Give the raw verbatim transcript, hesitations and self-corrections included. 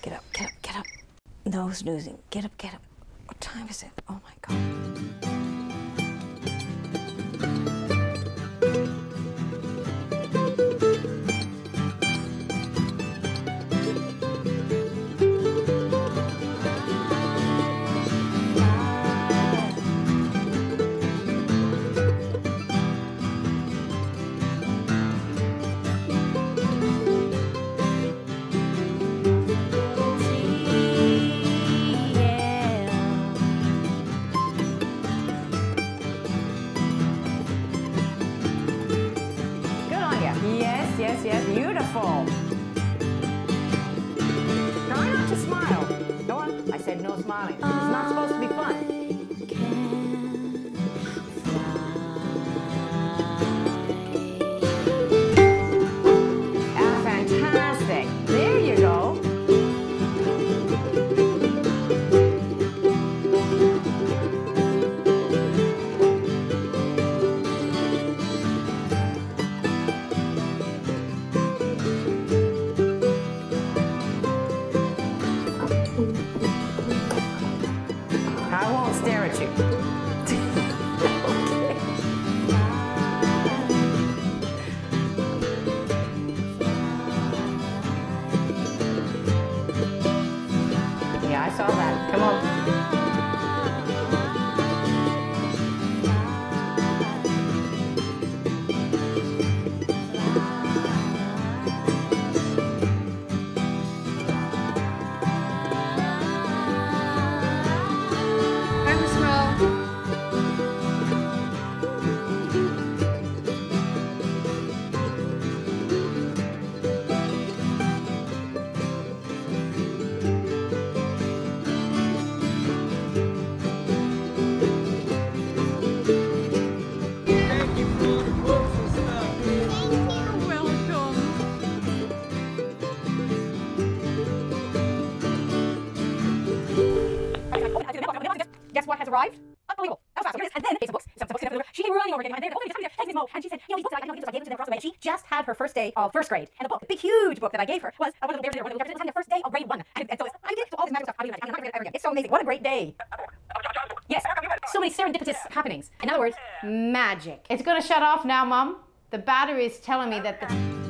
Get up, get up, get up. No snoozing. Get up, get up. What time is it? Oh my God. Yes, yes, yes, beautiful. Try not to smile. Go on. I said no smiling. It's not supposed to be fun. Ah, fantastic. There you go. I won't stare at you. Okay. Yeah, I saw that. Come on. Guess what has arrived? Unbelievable. That was fast. And then, books. Some books. She came running over again. And then, oh, take this mo. And she said, you know, these books, I know these books I gave them to them across the way. She just had her first day of first grade. And the book, the big, huge book that I gave her was uh, one of the bears, one of the having the first day of grade one. And, and so it's, I did it. So all this magic stuff. I mean, I'm not going to get it ever again. It's so amazing. What a great day. Yes. So many serendipitous happenings. In other words, magic. It's going to shut off now, Mum. The battery is telling me that the...